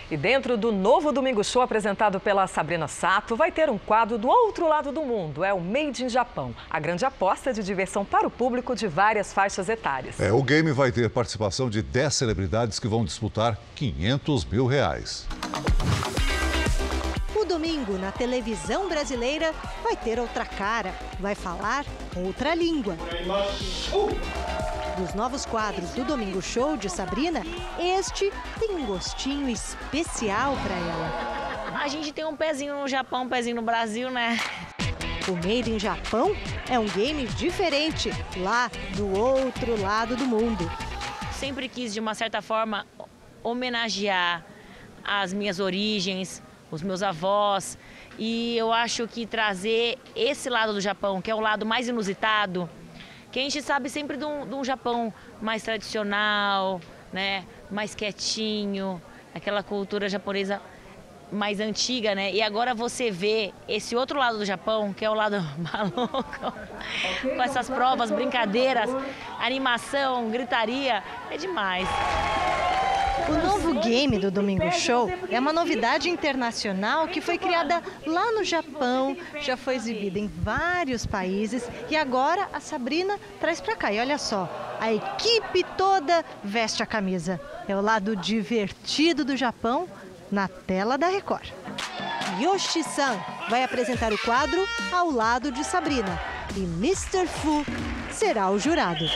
E dentro do novo Domingo Show apresentado pela Sabrina Sato, vai ter um quadro do outro lado do mundo, é o Made in Japão. A grande aposta de diversão para o público de várias faixas etárias. O game vai ter participação de 10 celebridades que vão disputar R$500 mil. O domingo na televisão brasileira vai ter outra cara, vai falar outra língua. Dos novos quadros do Domingo Show de Sabrina, este tem um gostinho especial para ela. A gente tem um pezinho no Japão, um pezinho no Brasil, né? O Made in Japão é um game diferente, lá do outro lado do mundo. Sempre quis, de uma certa forma, homenagear as minhas origens, os meus avós. E eu acho que trazer esse lado do Japão, que é o lado mais inusitado, que a gente sabe sempre de um Japão mais tradicional, né? Mais quietinho, aquela cultura japonesa mais antiga, né? E agora você vê esse outro lado do Japão, que é o lado maluco, com essas provas, brincadeiras, animação, gritaria, é demais. O novo game do Domingo Show é uma novidade internacional que foi criada lá no Japão, já foi exibida em vários países e agora a Sabrina traz pra cá. E olha só, a equipe toda veste a camisa. É o lado divertido do Japão na tela da Record. Yoshi-san vai apresentar o quadro ao lado de Sabrina e Mr. Fu será o jurado.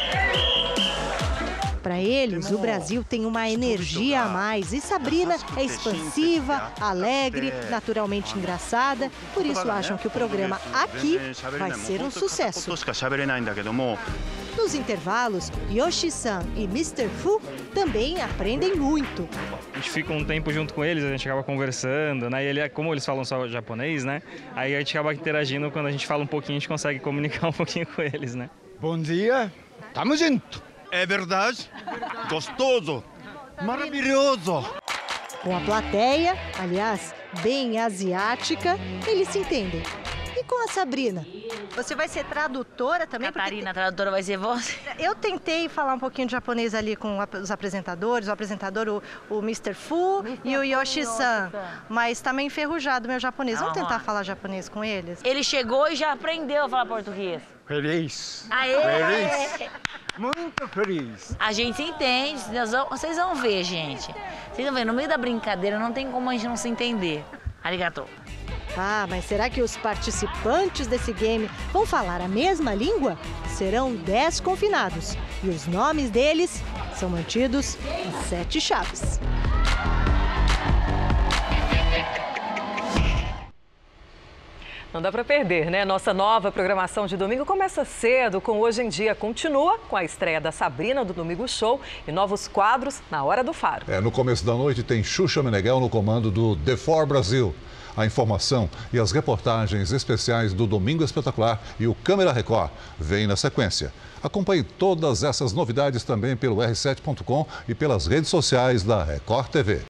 Para eles, o Brasil tem uma energia a mais e Sabrina é expansiva, alegre, naturalmente engraçada. Por isso acham que o programa aqui vai ser um sucesso. Nos intervalos, Yoshi-san e Mr. Fu também aprendem muito. A gente fica um tempo junto com eles, a gente acaba conversando, né? E como eles falam só japonês, né? Aí a gente acaba interagindo, quando a gente fala um pouquinho, a gente consegue comunicar um pouquinho com eles, né? Bom dia, tamo junto. É verdade? Gostoso, maravilhoso. Com a plateia, aliás, bem asiática, eles se entendem. E com a Sabrina? Você vai ser tradutora também? Catarina, a tradutora vai ser você. Eu tentei falar um pouquinho de japonês ali com os apresentadores, o apresentador, o Mr. Fu e o Yoshi-san, mas está meio enferrujado o meu japonês. Vamos tentar falar japonês com eles? Ele chegou e já aprendeu a falar português. Feliz. Aê! Feliz. Muito feliz. A gente se entende, vocês vão ver, gente. Vocês vão ver, no meio da brincadeira não tem como a gente não se entender. Arigato. Ah, mas será que os participantes desse game vão falar a mesma língua? Serão 10 confinados e os nomes deles são mantidos em 7 chaves. Não dá para perder, né? Nossa nova programação de domingo começa cedo com Hoje em Dia. Continua com a estreia da Sabrina do Domingo Show e novos quadros na Hora do Faro. No começo da noite tem Xuxa Meneghel no comando do The For Brasil. A informação e as reportagens especiais do Domingo Espetacular e o Câmera Record vêm na sequência. Acompanhe todas essas novidades também pelo r7.com e pelas redes sociais da Record TV.